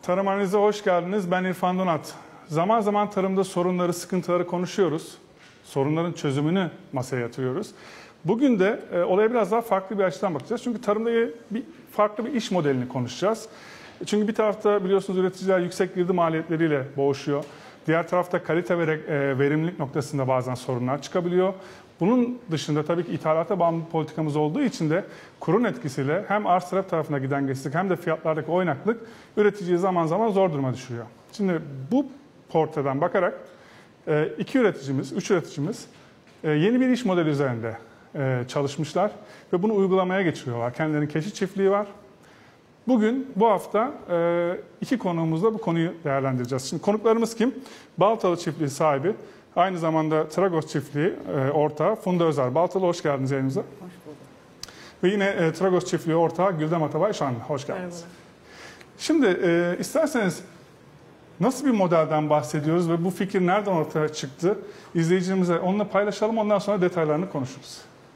Tarım Analize hoş geldiniz. Ben İrfan Donat. Zaman zaman tarımda sorunları, sıkıntıları konuşuyoruz. Sorunların çözümünü masaya yatırıyoruz. Bugün de olaya biraz daha farklı bir açıdan bakacağız. Çünkü tarımda farklı bir iş modelini konuşacağız. Çünkü bir tarafta biliyorsunuz üreticiler yüksek girdi maliyetleriyle boğuşuyor. Diğer tarafta kalite ve verimlilik noktasında bazen sorunlar çıkabiliyor. Bunun dışında tabii ki ithalata bağımlı politikamız olduğu için de kurun etkisiyle hem arz talep tarafına giden geçişlik hem de fiyatlardaki oynaklık üreticiyi zaman zaman zor duruma düşürüyor. Şimdi bu portreden bakarak üç üreticimiz yeni bir iş modeli üzerinde çalışmışlar ve bunu uygulamaya geçiriyorlar. Kendilerinin keçi çiftliği var. Bugün, bu hafta iki konuğumuzla bu konuyu değerlendireceğiz. Şimdi konuklarımız kim? Baltalı Çiftliği sahibi, aynı zamanda Tragos Çiftliği ortağı Funda Özer. Baltalı, hoş geldiniz yayınımıza. Hoş bulduk. Ve yine Tragos Çiftliği ortağı Güldem Atabay Şanlı. Hoş geldiniz. Merhaba. Şimdi isterseniz nasıl bir modelden bahsediyoruz ve bu fikir nereden ortaya çıktı? İzleyicilerimize onunla paylaşalım, ondan sonra detaylarını konuşuruz.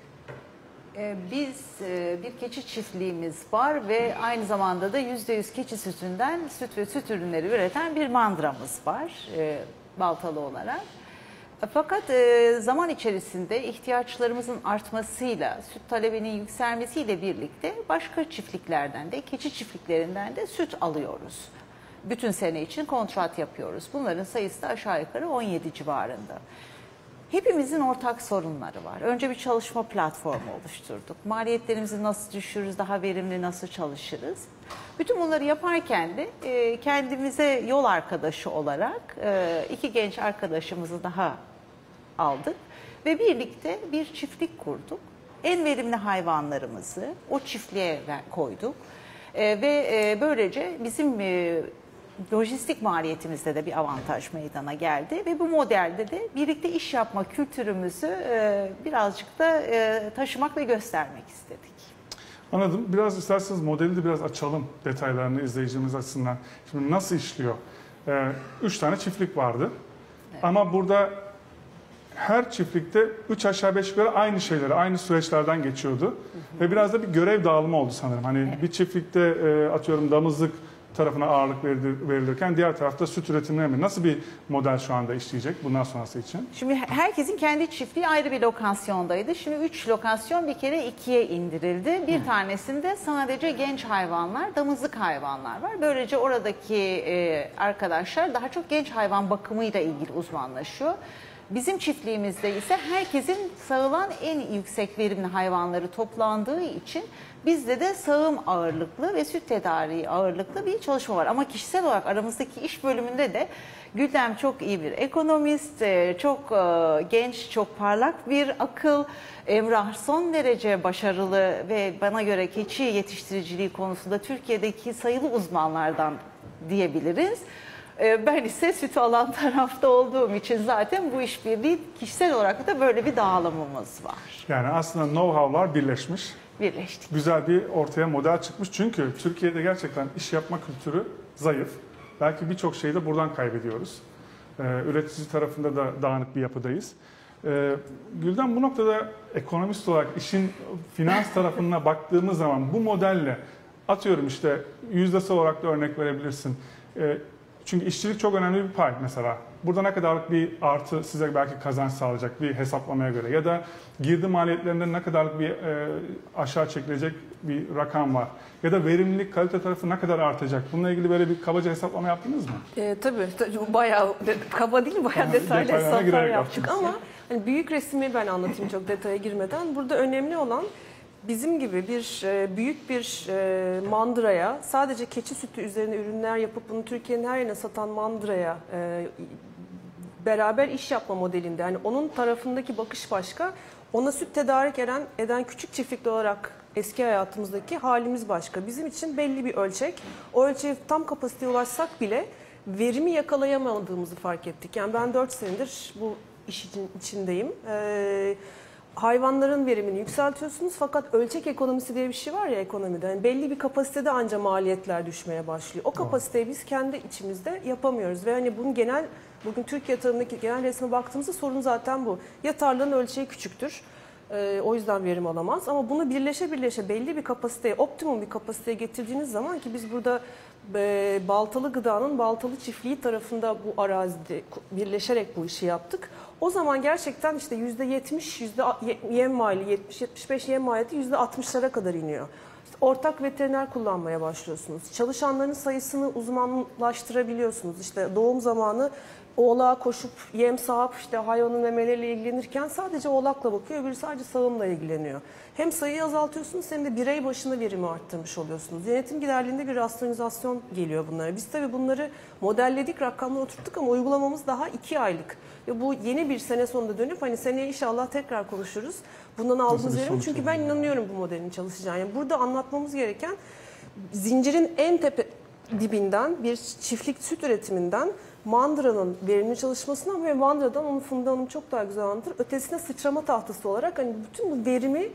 Biz bir keçi çiftliğimiz var ve aynı zamanda da %100 keçi sütünden süt ve süt ürünleri üreten bir mandramız var Baltalı olarak. Fakat zaman içerisinde ihtiyaçlarımızın artmasıyla, süt talebinin yükselmesiyle birlikte başka çiftliklerden de, keçi çiftliklerinden de süt alıyoruz. Bütün sene için kontrat yapıyoruz. Bunların sayısı da aşağı yukarı 17 civarında. Hepimizin ortak sorunları var. Önce bir çalışma platformu oluşturduk. Maliyetlerimizi nasıl düşürürüz, daha verimli nasıl çalışırız? Bütün bunları yaparken de kendimize yol arkadaşı olarak iki genç arkadaşımızı daha aldık. Ve birlikte bir çiftlik kurduk. En verimli hayvanlarımızı o çiftliğe koyduk. Ve böylece bizim lojistik maliyetimizde de bir avantaj meydana geldi ve bu modelde de birlikte iş yapma kültürümüzü birazcık da taşımak ve göstermek istedik. Anladım. Biraz isterseniz modeli de biraz açalım, detaylarını izleyicimiz açısından. Şimdi nasıl işliyor? 3 tane çiftlik vardı. Evet. Ama burada her çiftlikte 3 aşağı 5 yukarı aynı şeyleri, aynı süreçlerden geçiyordu. Hı hı. Ve biraz da bir görev dağılımı oldu sanırım. Hani evet. Bir çiftlikte atıyorum damızlık tarafına ağırlık verilirken diğer tarafta süt üretimine mi? Nasıl bir model şu anda işleyecek bundan sonrası için? Şimdi herkesin kendi çiftliği ayrı bir lokasyondaydı. Şimdi 3 lokasyon bir kere 2'ye indirildi. Bir tanesinde sadece genç hayvanlar, damızlık hayvanlar var. Böylece oradaki arkadaşlar daha çok genç hayvan bakımıyla ilgili uzmanlaşıyor. Bizim çiftliğimizde ise herkesin sağılan en yüksek verimli hayvanları toplandığı için bizde de sağım ağırlıklı ve süt tedariği ağırlıklı bir çalışma var. Ama kişisel olarak aramızdaki iş bölümünde de Güldem çok iyi bir ekonomist, çok genç, çok parlak bir akıl. Emrah son derece başarılı ve bana göre keçi yetiştiriciliği konusunda Türkiye'deki sayılı uzmanlardan diyebiliriz. Ben ise sütü alan tarafta olduğum için zaten bu işbirliği kişisel olarak da böyle bir dağılımımız var. Yani aslında know-how'lar birleşmiş. Birleştik. Güzel bir ortaya model çıkmış. Çünkü Türkiye'de gerçekten iş yapma kültürü zayıf. Belki birçok şeyi de buradan kaybediyoruz. Üretici tarafında da dağınık bir yapıdayız. Gülden, bu noktada ekonomist olarak işin finans tarafına baktığımız zaman bu modelle atıyorum işte yüzdesel olarak da örnek verebilirsin. Çünkü işçilik çok önemli bir pay mesela. Burada ne kadarlık bir artı size belki kazanç sağlayacak bir hesaplamaya göre ya da girdi maliyetlerinde ne kadarlık bir aşağı çekilecek bir rakam var. Ya da verimlilik, kalite tarafı ne kadar artacak? Bununla ilgili böyle bir kabaca hesaplama yaptınız mı? Tabii bayağı kaba değil, bayağı detaylı hesaplar yaptık ama hani büyük resmi ben anlatayım çok detaya girmeden. Burada önemli olan bizim gibi büyük bir mandıraya, sadece keçi sütü üzerine ürünler yapıp bunu Türkiye'nin her yerine satan mandıraya beraber iş yapma modelinde. Yani onun tarafındaki bakış başka, ona süt tedarik eden küçük çiftlikli olarak eski hayatımızdaki halimiz başka. Bizim için belli bir ölçek. O ölçeğe tam kapasiteye ulaşsak bile verimi yakalayamadığımızı fark ettik. Yani ben 4 senedir bu iş içindeyim. Hayvanların verimini yükseltiyorsunuz fakat ölçek ekonomisi diye bir şey var ya ekonomide. Yani belli bir kapasitede anca maliyetler düşmeye başlıyor. O kapasiteyi biz kendi içimizde yapamıyoruz ve hani bunun bugün Türkiye tarımındaki genel resme baktığımızda sorun zaten bu. Ya tarlanın ölçeği küçüktür O yüzden verim alamaz. Ama bunu birleşe belli bir kapasiteye, optimum bir kapasiteye getirdiğiniz zaman, ki biz burada Baltalı Gıda'nın Baltalı Çiftliği tarafında bu arazide birleşerek bu işi yaptık. O zaman gerçekten işte %70 yem maliyeti, 70-75 yem maliyeti %60'lara kadar iniyor. İşte ortak veteriner kullanmaya başlıyorsunuz. Çalışanların sayısını uzmanlaştırabiliyorsunuz. İşte doğum zamanı oğlağa koşup yem sağıp işte hayvanın memeleriyle ilgilenirken sadece oğlakla bakıyor, öbürü sadece sağımla ilgileniyor. Hem sayıyı azaltıyorsunuz hem de birey başına verimi arttırmış oluyorsunuz. Yönetim giderliğinde bir rasyonalizasyon geliyor bunlara. Biz tabii bunları modelledik, rakamlara oturttuk ama uygulamamız daha 2 aylık. Ve bu yeni bir sene sonunda dönüp hani seneye inşallah tekrar konuşuruz. Bundan aldığımız verim, çünkü ben inanıyorum bu modelin çalışacağını. Yani burada anlatmamız gereken, zincirin en tepe dibinden bir çiftlik süt üretiminden mandranın verimli çalışmasına ve mandradan, onu Funda Hanım çok daha güzel anlatır, ötesine sıçrama tahtası olarak hani bütün bu verimi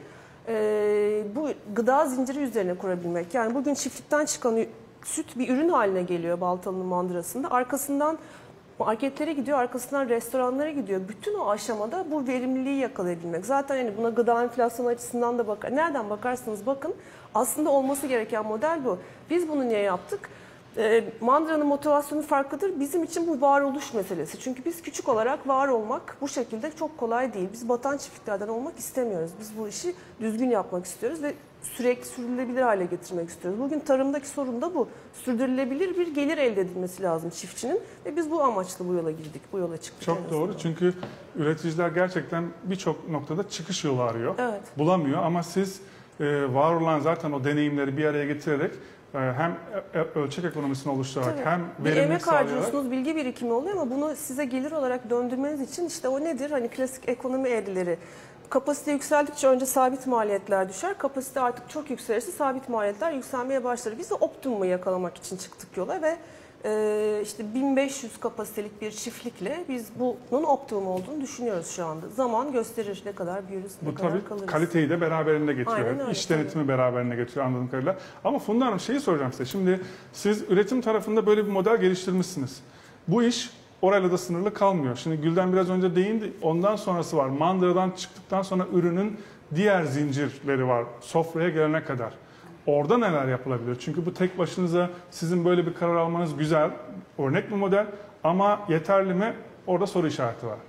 bu gıda zinciri üzerine kurabilmek. Yani bugün çiftlikten çıkan süt bir ürün haline geliyor Baltalı'nın mandrasında. Arkasından marketlere gidiyor, arkasından restoranlara gidiyor. Bütün o aşamada bu verimliliği yakalayabilmek. Zaten hani buna gıda enflasyonu açısından da bakar. Nereden bakarsanız bakın, aslında olması gereken model bu. Biz bunu niye yaptık? Mandranın motivasyonu farklıdır. Bizim için bu varoluş meselesi. Çünkü biz küçük olarak var olmak bu şekilde çok kolay değil. Biz batan çiftliklerden olmak istemiyoruz. Biz bu işi düzgün yapmak istiyoruz ve sürekli sürdürülebilir hale getirmek istiyoruz. Bugün tarımdaki sorun da bu. Sürdürülebilir bir gelir elde edilmesi lazım çiftçinin ve biz bu amaçla bu yola girdik, bu yola çıktık. Çok doğru, çünkü üreticiler gerçekten birçok noktada çıkış yolu arıyor. Evet. Bulamıyor ama siz var olan zaten o deneyimleri bir araya getirerek hem ölçek ekonomisini oluşturarak Tabii. hem bir verimlilik emek sağlayarak, harcıyorsunuz, bilgi birikimi oluyor ama bunu size gelir olarak döndürmeniz için işte o nedir? Hani klasik ekonomi eğrileri. Kapasite yükseldikçe önce sabit maliyetler düşer. Kapasite artık çok yükselirse sabit maliyetler yükselmeye başlar. Biz de optimumu yakalamak için çıktık yola ve işte 1500 kapasitelik bir çiftlikle biz bunun optimum olduğunu düşünüyoruz şu anda. Zaman gösterir ne kadar büyürüz, ne bu kadar tabii kalırız. kaliteyi de beraberinde getiriyor. Aynen öyle, İş denetimi beraberinde getiriyor anladığım kadarıyla. Ama Funda Hanım, şeyi soracağım size. Şimdi siz üretim tarafında böyle bir model geliştirmişsiniz. Bu iş orayla da sınırlı kalmıyor. Şimdi Gülden biraz önce değindi. Ondan sonrası var. Mandıradan çıktıktan sonra ürünün diğer zincirleri var. Sofraya gelene kadar. Orada neler yapılabilir? Çünkü bu tek başınıza sizin böyle bir karar almanız güzel. Örnek bir model ama yeterli mi? Orada soru işareti var.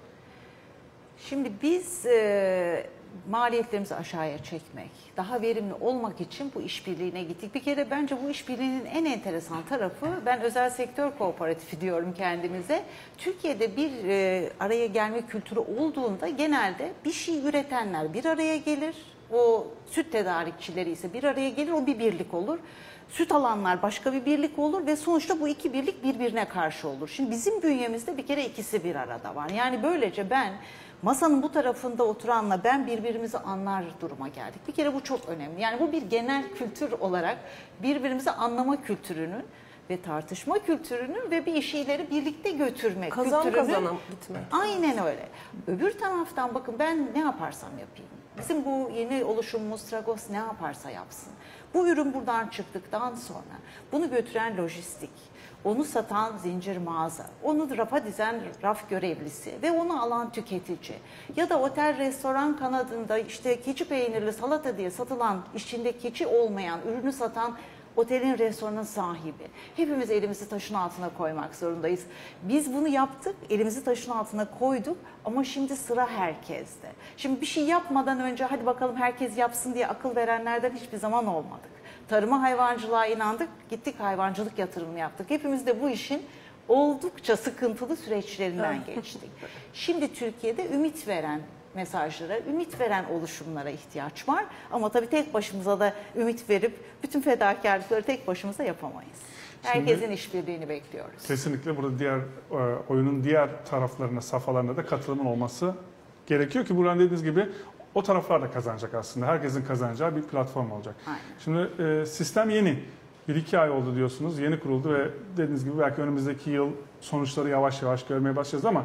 Şimdi biz maliyetlerimizi aşağıya çekmek, daha verimli olmak için bu işbirliğine gittik. Bir kere bence bu işbirliğinin en enteresan tarafı, ben özel sektör kooperatifi diyorum kendimize. Türkiye'de bir araya gelme kültürü olduğunda genelde bir şey üretenler bir araya gelir. O süt tedarikçileri ise bir araya gelir, o bir birlik olur. Süt alanlar başka bir birlik olur ve sonuçta bu iki birlik birbirine karşı olur. Şimdi bizim bünyemizde bir kere ikisi bir arada var. Yani böylece ben masanın bu tarafında oturanla ben birbirimizi anlar duruma geldik. Bir kere bu çok önemli. Yani bu bir genel kültür olarak birbirimizi anlama kültürünün ve tartışma kültürünün ve bir işleri birlikte götürmek Kazan kültürünün. kazana gitmek. Aynen öyle. Öbür taraftan bakın, ben ne yaparsam yapayım. Bizim bu yeni oluşumumuz Tragos ne yaparsa yapsın. Bu ürün buradan çıktıktan sonra bunu götüren lojistik, onu satan zincir mağaza, onu rafa dizen raf görevlisi ve onu alan tüketici ya da otel restoran kanadında işte keçi peynirli salata diye satılan, içinde keçi olmayan ürünü satan otelin, restoranın sahibi. Hepimiz elimizi taşın altına koymak zorundayız. Biz bunu yaptık, elimizi taşın altına koyduk ama şimdi sıra herkeste. Şimdi bir şey yapmadan önce hadi bakalım herkes yapsın diye akıl verenlerden hiçbir zaman olmadık. Tarıma, hayvancılığa inandık, gittik hayvancılık yatırımı yaptık. Hepimiz de bu işin oldukça sıkıntılı süreçlerinden geçtik. Şimdi Türkiye'de ümit veren mesajlara, ümit veren oluşumlara ihtiyaç var. Ama tabii tek başımıza da ümit verip bütün fedakarlıkları tek başımıza yapamayız. Herkesin işbirliğini bekliyoruz. Kesinlikle burada diğer oyunun diğer taraflarına, safhalarına da katılımın olması gerekiyor ki buradan dediğiniz gibi o taraflar da kazanacak aslında. Herkesin kazanacağı bir platform olacak. Aynen. Şimdi sistem yeni. 1-2 ay oldu diyorsunuz. Yeni kuruldu ve dediğiniz gibi belki önümüzdeki yıl sonuçları yavaş yavaş görmeye başlayacağız ama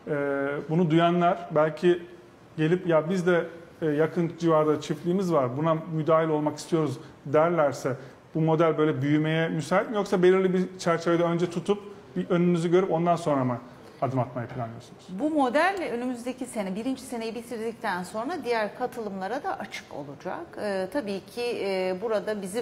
bunu duyanlar belki gelip ya biz de yakın civarda çiftliğimiz var, buna müdahil olmak istiyoruz derlerse bu model böyle büyümeye müsait mi, yoksa belirli bir çerçevede önce tutup bir önünüzü görüp ondan sonra mı adım atmayı planlıyorsunuz? Bu model önümüzdeki sene, birinci seneyi bitirdikten sonra diğer katılımlara da açık olacak. Tabii ki burada bizim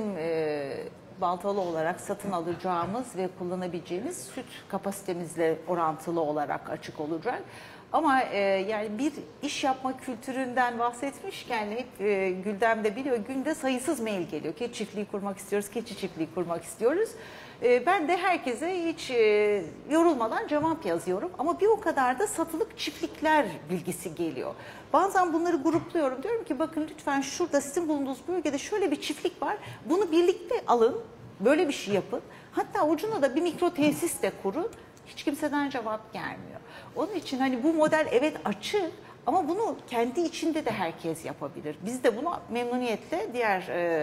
Baltalı olarak satın alacağımız ve kullanabileceğimiz süt kapasitemizle orantılı olarak açık olacak. Ama yani bir iş yapma kültüründen bahsetmişken hep Güldem de biliyor, günde sayısız mail geliyor. Keçi çiftliği kurmak istiyoruz, keçi çiftliği kurmak istiyoruz. Ben de herkese hiç yorulmadan cevap yazıyorum. Ama bir o kadar da satılık çiftlikler bilgisi geliyor. Bazen bunları grupluyorum. Diyorum ki bakın lütfen şurada sizin bulunduğunuz bölgede şöyle bir çiftlik var. Bunu birlikte alın, böyle bir şey yapın. Hatta ucuna da bir mikro tesis de kurun. Hiç kimseden cevap gelmiyor. Onun için hani bu model evet açık ama bunu kendi içinde de herkes yapabilir. Biz de bunu memnuniyetle diğer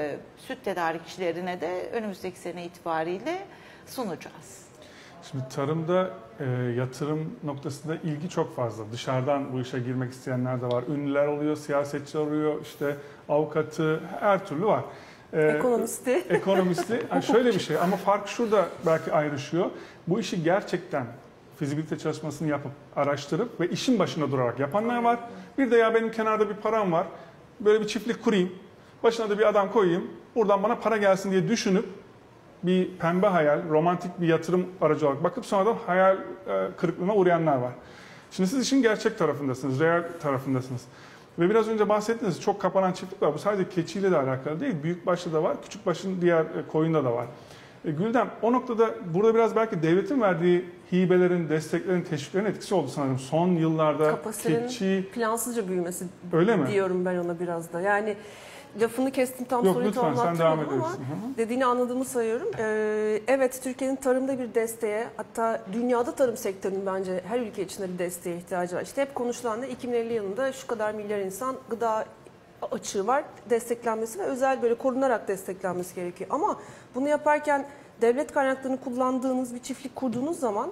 süt tedarikçilerine de önümüzdeki sene itibariyle sunacağız. Şimdi tarımda yatırım noktasında ilgi çok fazla. Dışarıdan bu işe girmek isteyenler de var. Ünlüler oluyor, siyasetçiler oluyor, işte avukatı, her türlü var. Ekonomisti. Ekonomisti. Yani şöyle bir şey ama fark şurada belki ayrışıyor. Bu işi gerçekten fizibilite çalışmasını yapıp, araştırıp ve işin başına durarak yapanlar var. Bir de ya benim kenarda bir param var, böyle bir çiftlik kurayım, başına da bir adam koyayım, buradan bana para gelsin diye düşünüp bir pembe hayal, romantik bir yatırım aracı olarak bakıp sonradan hayal kırıklığına uğrayanlar var. Şimdi siz işin gerçek tarafındasınız, real tarafındasınız. Ve biraz önce bahsettiğiniz çok kapanan çiftlik var. Bu sadece keçiyle de alakalı değil, büyükbaşta da var, küçükbaşın diğer koyunda da var. Güldem, o noktada burada biraz belki devletin verdiği hibelerin, desteklerin, teşviklerin etkisi oldu sanırım. Son yıllarda Kapasitenin plansızca büyümesi öyle mi? Diyorum ben ona biraz da. Yani lafını kestim tam Yok, soruyu lütfen, sen devam tamamlattım ama edebilirsin. dediğini anladığımı sayıyorum. Evet, Türkiye'nin tarımda bir desteğe, hatta dünyada tarım sektörünün bence her ülke içinde bir desteğe ihtiyacı var. İşte hep konuşulan da 2050 yılında şu kadar milyar insan gıda açığı var, desteklenmesi ve özel böyle korunarak desteklenmesi gerekiyor. Ama bunu yaparken devlet kaynaklarını kullandığınız bir çiftlik kurduğunuz zaman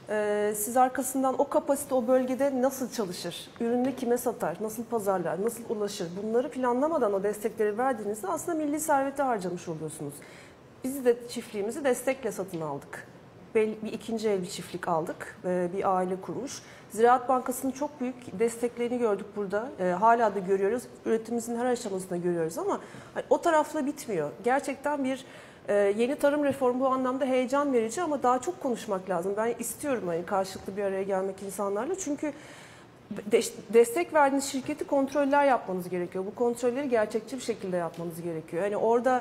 siz arkasından o kapasite o bölgede nasıl çalışır, ürünü kime satar, nasıl pazarlar, nasıl ulaşır, bunları planlamadan o destekleri verdiğinizde aslında milli serveti harcamış oluyorsunuz. Biz de çiftliğimizi destekle satın aldık. Bir ikinci el bir çiftlik aldık, bir aile kurmuş. Ziraat Bankası'nın çok büyük desteklerini gördük burada. Hala da görüyoruz, üretimimizin her aşamasında görüyoruz ama o tarafla bitmiyor. Gerçekten bir yeni tarım reformu bu anlamda heyecan verici ama daha çok konuşmak lazım. Ben istiyorum karşılıklı bir araya gelmek insanlarla. Çünkü destek verdiğiniz şirketi kontroller yapmanız gerekiyor. Bu kontrolleri gerçekçi bir şekilde yapmanız gerekiyor. Hani orada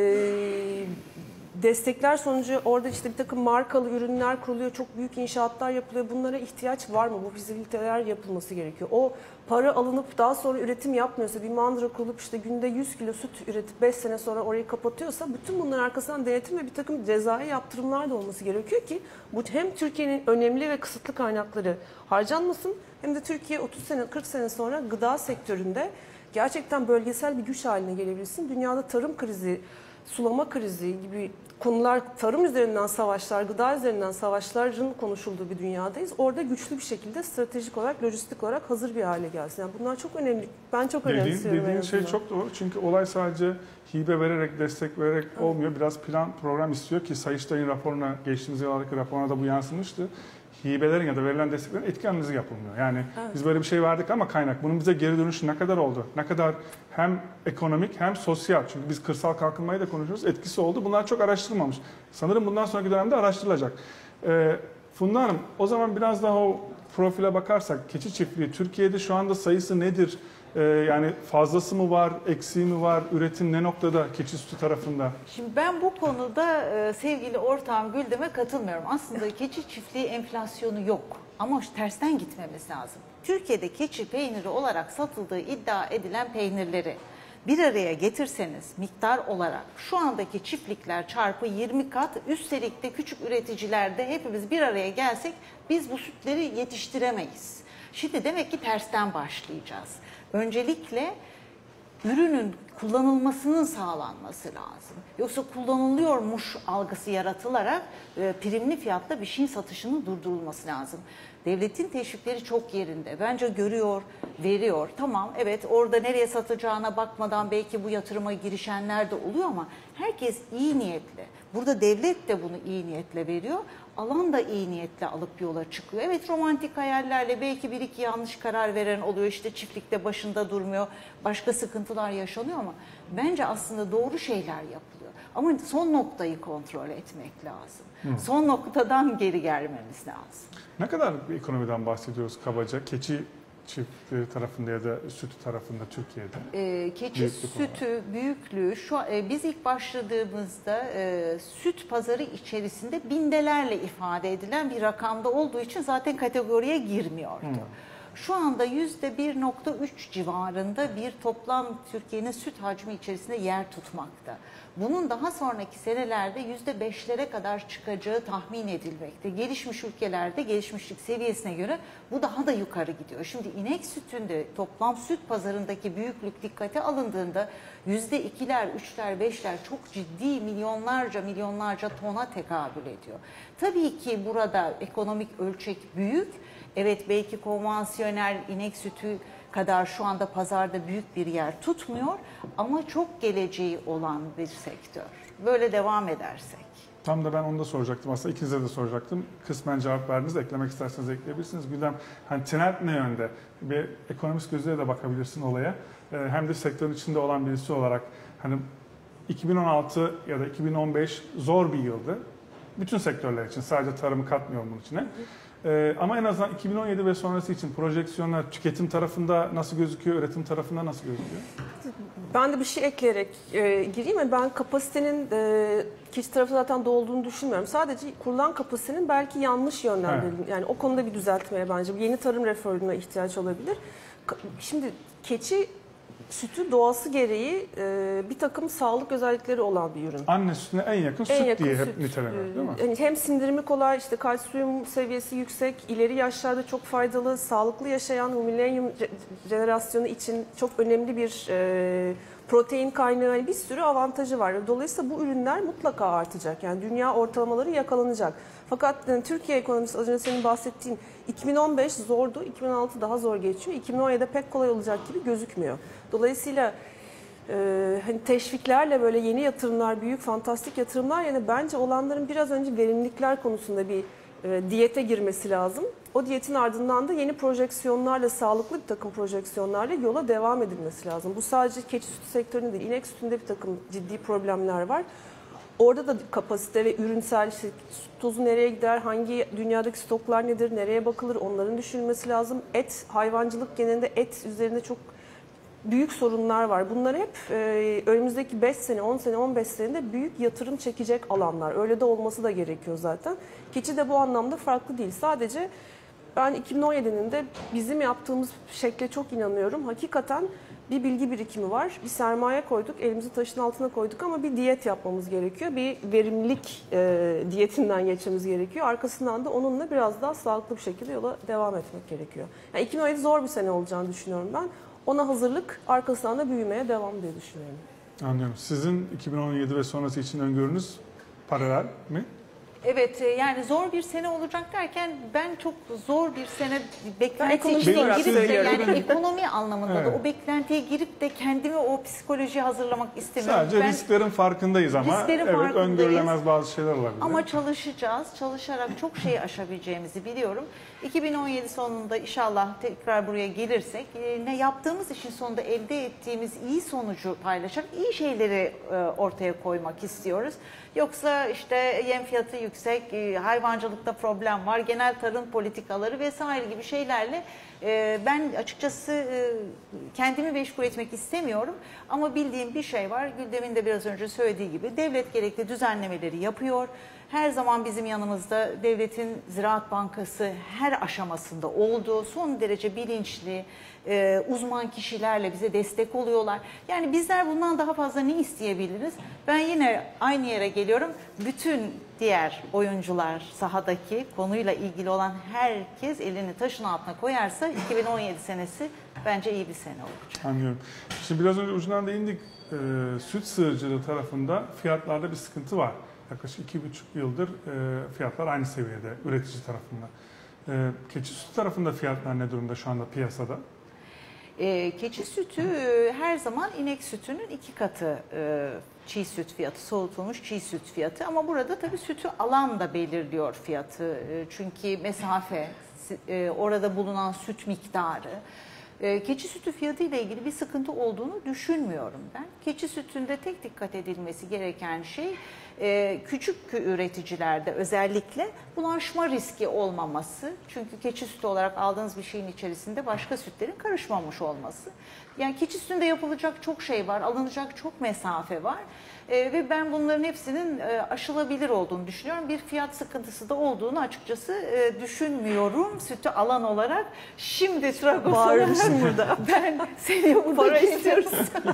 destekler sonucu orada işte bir takım markalı ürünler kuruluyor, çok büyük inşaatlar yapılıyor. Bunlara ihtiyaç var mı? Bu fizibiliteler yapılması gerekiyor. O para alınıp daha sonra üretim yapmıyorsa, bir mandıra kurulup işte günde 100 kilo süt üretip 5 sene sonra orayı kapatıyorsa bütün bunların arkasından denetim ve bir takım cezai yaptırımlar da olması gerekiyor ki bu hem Türkiye'nin önemli ve kısıtlı kaynakları harcanmasın hem de Türkiye 30 sene 40 sene sonra gıda sektöründe gerçekten bölgesel bir güç haline gelebilsin. Dünyada tarım krizi, sulama krizi gibi konular, tarım üzerinden savaşlar, gıda üzerinden savaşların konuşulduğu bir dünyadayız. Orada güçlü bir şekilde stratejik olarak, lojistik olarak hazır bir hale gelsin. Yani bunlar çok önemli. Ben çok önemsiyorum. Dediğin şey çok doğru. Çünkü olay sadece hibe vererek, destek vererek olmuyor. Biraz plan, program istiyor ki Sayıştay'ın raporuna, geçtiğimiz yıllardaki raporuna da bu yansımıştı. Hibelerin ya da verilen desteklerin etki analizi yapılmıyor. Yani biz böyle bir şey verdik ama kaynak. Bunun bize geri dönüşü ne kadar oldu? Ne kadar hem ekonomik hem sosyal. Çünkü biz kırsal kalkınmayı da konuşuyoruz. Etkisi oldu. Bunlar çok araştırılmamış. Sanırım bundan sonraki dönemde araştırılacak. Funda Hanım, o zaman biraz daha o profile bakarsak, keçi çiftliği Türkiye'de şu anda sayısı nedir? Yani fazlası mı var, eksiği mi var, üretim ne noktada keçi sütü tarafında? Şimdi ben bu konuda sevgili ortağım Güldem'e katılmıyorum. Aslında keçi çiftliği enflasyonu yok ama tersten gitmemiz lazım. Türkiye'de keçi peyniri olarak satıldığı iddia edilen peynirleri bir araya getirseniz miktar olarak şu andaki çiftlikler çarpı 20 kat, üstelik de küçük üreticilerde hepimiz bir araya gelsek biz bu sütleri yetiştiremeyiz. Şimdi demek ki tersten başlayacağız. Öncelikle ürünün kullanılmasının sağlanması lazım. Yoksa kullanılıyormuş algısı yaratılarak primli fiyatla bir şeyin satışının durdurulması lazım. Devletin teşvikleri çok yerinde. Bence görüyor, veriyor. Tamam, evet, orada nereye satacağına bakmadan belki bu yatırıma girişenler de oluyor ama herkes iyi niyetli. Burada devlet de bunu iyi niyetle veriyor. alan da iyi niyetle alıp yola çıkıyor. Evet, romantik hayallerle belki bir iki yanlış karar veren oluyor. İşte çiftlikte başında durmuyor, başka sıkıntılar yaşanıyor ama bence aslında doğru şeyler yapılıyor. Ama son noktayı kontrol etmek lazım. Son noktadan geri gelmemiz lazım. Ne kadar bir ekonomiden bahsediyoruz kabaca? Keçi çiftliği tarafında ya da süt tarafında Türkiye'de? Keçi Büyüklük sütü büyüklüğü biz ilk başladığımızda süt pazarı içerisinde bindelerle ifade edilen bir rakamda olduğu için zaten kategoriye girmiyordu. Şu anda %1.3 civarında bir toplam Türkiye'nin süt hacmi içerisinde yer tutmakta. Bunun daha sonraki senelerde %5'lere kadar çıkacağı tahmin edilmekte. Gelişmiş ülkelerde gelişmişlik seviyesine göre bu daha da yukarı gidiyor. Şimdi inek sütünde toplam süt pazarındaki büyüklük dikkate alındığında %2'ler, 3'ler, 5'ler çok ciddi milyonlarca tona tekabül ediyor. Tabii ki burada ekonomik ölçek büyük. Evet, belki konvansiyonel inek sütü kadar şu anda pazarda büyük bir yer tutmuyor ama çok geleceği olan bir sektör. Böyle devam edersek. Tam da ben onu da soracaktım aslında, ikinize de soracaktım. Kısmen cevap verdiniz, eklemek isterseniz ekleyebilirsiniz. Güldem, hani trend ne yönde? Bir ekonomist gözüyle de bakabilirsin olaya. Hem de sektörün içinde olan birisi olarak hani 2016 ya da 2015 zor bir yıldı. Bütün sektörler için, sadece tarımı katmıyorum bunun içine. Ama en azından 2017 ve sonrası için projeksiyonlar tüketim tarafında nasıl gözüküyor, üretim tarafında nasıl gözüküyor? Ben de bir şey ekleyerek gireyim. Ben kapasitenin keçi tarafı zaten dolduğunu düşünmüyorum. Sadece kurulan kapasitenin belki yanlış yönlendirildiğini, yani o konuda bir düzeltmeye bence yeni tarım reformuna ihtiyaç olabilir. Şimdi keçi sütü doğası gereği bir takım sağlık özellikleri olan bir ürün. Anne sütüne en yakın süt diye hep niteleniyor, değil mi? Yani hem sindirimi kolay, işte kalsiyum seviyesi yüksek, ileri yaşlarda çok faydalı, sağlıklı yaşayan bu milenyum jenerasyonu için çok önemli bir protein kaynağı, bir sürü avantajı var. Dolayısıyla bu ürünler mutlaka artacak. Yani dünya ortalamaları yakalanacak. Fakat yani Türkiye ekonomisi, az önce senin bahsettiğin 2015 zordu, 2016 daha zor geçiyor. 2017'de pek kolay olacak gibi gözükmüyor. Dolayısıyla hani teşviklerle böyle yeni yatırımlar, büyük fantastik yatırımlar yani bence olanların biraz önce verimlilikler konusunda bir diyete girmesi lazım. O diyetin ardından da yeni projeksiyonlarla, sağlıklı bir takım projeksiyonlarla yola devam edilmesi lazım. Bu sadece keçi sütü sektöründe değil, inek sütünde bir takım ciddi problemler var. Orada da kapasite ve ürünsel, işte tozu nereye gider, hangi dünyadaki stoklar nedir, nereye bakılır, onların düşünülmesi lazım. Et, hayvancılık genelinde et üzerinde çok büyük sorunlar var. Bunlar hep önümüzdeki 5 sene, 10 sene, 15 senede büyük yatırım çekecek alanlar. Öyle de olması da gerekiyor zaten. Keçi de bu anlamda farklı değil. Sadece ben 2017'nin de bizim yaptığımız şekle çok inanıyorum. Hakikaten bir bilgi birikimi var. Bir sermaye koyduk, elimizi taşın altına koyduk ama bir diyet yapmamız gerekiyor. Bir verimlilik diyetinden geçmemiz gerekiyor. Arkasından da onunla biraz daha sağlıklı bir şekilde yola devam etmek gerekiyor. Yani 2017 zor bir sene olacağını düşünüyorum ben. Ona hazırlık, arkasından da büyümeye devam diye düşünüyorum. Anlıyorum. Sizin 2017 ve sonrası için öngörünüz paralel mi? Evet, yani zor bir sene olacak derken ben çok zor bir sene beklentiye ekonomist girip olarak de söylüyorum. yani ekonomi anlamında da Evet. o beklentiye girip de kendimi o psikolojiye hazırlamak istemiyorum. Sadece risklerin farkındayız ama Risklerin evet farkındayız. öngörülemez bazı şeyler olabilir. Ama çalışacağız. Çalışarak çok şeyi aşabileceğimizi biliyorum. 2017 sonunda inşallah tekrar buraya gelirsek ne yaptığımız işin sonunda elde ettiğimiz iyi sonucu paylaşarak iyi şeyleri ortaya koymak istiyoruz. Yoksa işte yem fiyatı yüksek, hayvancılıkta problem var, genel tarım politikaları vesaire gibi şeylerle ben açıkçası kendimi meşgul etmek istemiyorum. Ama bildiğim bir şey var, Güldem'in de biraz önce söylediği gibi devlet gerekli düzenlemeleri yapıyor. Her zaman bizim yanımızda devletin Ziraat Bankası her aşamasında oldu. Son derece bilinçli, uzman kişilerle bize destek oluyorlar. Yani bizler bundan daha fazla ne isteyebiliriz? Ben yine aynı yere geliyorum. Bütün diğer oyuncular sahadaki konuyla ilgili olan herkes elini taşın altına koyarsa 2017 senesi bence iyi bir sene olacak. Anlıyorum. Şimdi biraz önce ucundan değindik. Süt sığırcılığı tarafında fiyatlarda bir sıkıntı var. Yaklaşık 2,5 yıldır fiyatlar aynı seviyede üretici tarafında. Keçi sütü tarafında fiyatlar ne durumda şu anda piyasada? Keçi sütü her zaman inek sütünün 2 katı çiğ süt fiyatı, soğutulmuş çiğ süt fiyatı. Ama burada tabii sütü alan da belirliyor fiyatı. Çünkü mesafe, orada bulunan süt miktarı. Keçi sütü fiyatı ile ilgili bir sıkıntı olduğunu düşünmüyorum ben. Keçi sütünde tek dikkat edilmesi gereken şey küçük üreticilerde özellikle bulaşma riski olmaması. Çünkü keçi sütü olarak aldığınız bir şeyin içerisinde başka sütlerin karışmamış olması. Yani keçi sütünde yapılacak çok şey var, alınacak çok mesafe var. Ve ben bunların hepsinin aşılabilir olduğunu düşünüyorum. Bir fiyat sıkıntısı da olduğunu açıkçası düşünmüyorum sütü alan olarak. Şimdi Tragos olarak burada. ben seneye burada Para istiyoruz.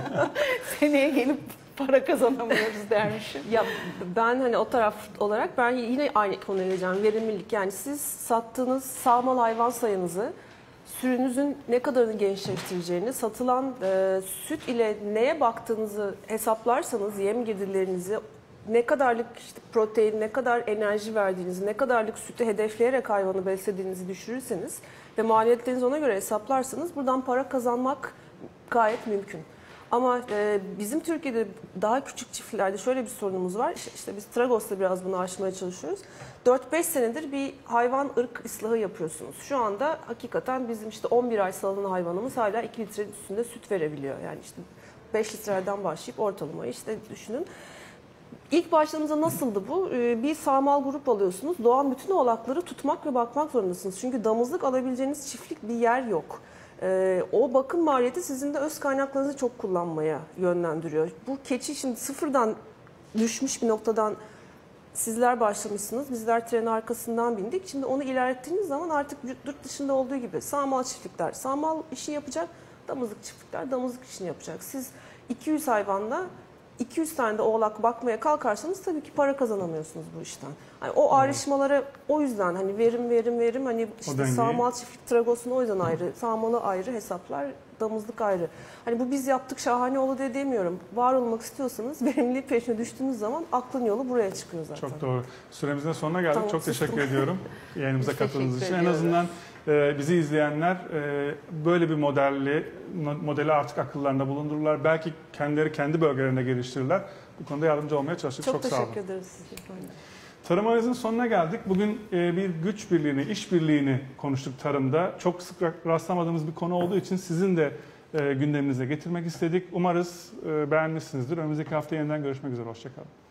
Seneye gelip para kazanamıyoruz dermişim. Ya ben hani o taraf olarak ben yine aynı konuya geleceğim. Verimlilik, yani siz sattığınız sağmal hayvan sayınızı, sürünüzün ne kadarını gençleştireceğini, satılan süt ile neye baktığınızı hesaplarsanız, yem girdilerinizi, ne kadarlık işte protein, ne kadar enerji verdiğinizi, ne kadarlık sütü hedefleyerek hayvanı beslediğinizi düşürürseniz ve maliyetlerinizi ona göre hesaplarsanız buradan para kazanmak gayet mümkün. Ama bizim Türkiye'de daha küçük çiftliklerde şöyle bir sorunumuz var. İşte biz Tragos'ta biraz bunu aşmaya çalışıyoruz. 4-5 senedir bir hayvan ırk ıslahı yapıyorsunuz. Şu anda hakikaten bizim işte 11 ay salınan hayvanımız hala 2 litrenin üstünde süt verebiliyor. Yani işte 5 litreden başlayıp ortalamayı işte düşünün. İlk başladığımızda nasıldı bu? Bir sağmal grup alıyorsunuz. Doğan bütün oğlakları tutmak ve bakmak zorundasınız. Çünkü damızlık alabileceğiniz çiftlik bir yer yok. O bakım maliyeti sizin de öz kaynaklarınızı çok kullanmaya yönlendiriyor. Bu keçi şimdi sıfırdan düşmüş bir noktadan sizler başlamışsınız. Bizler trenin arkasından bindik. Şimdi onu ilerlettiğiniz zaman artık yurt dışında olduğu gibi sağmal çiftlikler sağmal işi yapacak, damızlık çiftlikler damızlık işini yapacak. Siz 200 hayvanla 200 tane de oğlak bakmaya kalkarsanız tabii ki para kazanamıyorsunuz bu işten. Yani o ayrışmalara o yüzden hani verim hani işte sağmal çiftlik Tragos'un o yüzden ayrı, sağmalı ayrı hesaplar, damızlık ayrı. Hani bu biz yaptık şahane oldu diye demiyorum. Var olmak istiyorsanız verimlilik peşine düştüğünüz zaman aklın yolu buraya çıkıyor zaten. Çok doğru. Süremizin sonuna geldik. Tamam, çok teşekkür ediyorum yayınımıza Biz katıldığınız için. teşekkür En azından bizi izleyenler böyle bir modeli artık akıllarında bulundururlar. Belki kendileri kendi bölgelerinde geliştirirler. Bu konuda yardımcı olmaya çalıştık. Çok sağ olun. teşekkür ederiz size. Tarım Analiz'in sonuna geldik. Bugün bir güç birliğini, iş birliğini konuştuk tarımda. Çok sık rastlamadığımız bir konu olduğu için sizin de gündeminize getirmek istedik. Umarız beğenmişsinizdir. Önümüzdeki hafta yeniden görüşmek üzere. Hoşça kalın.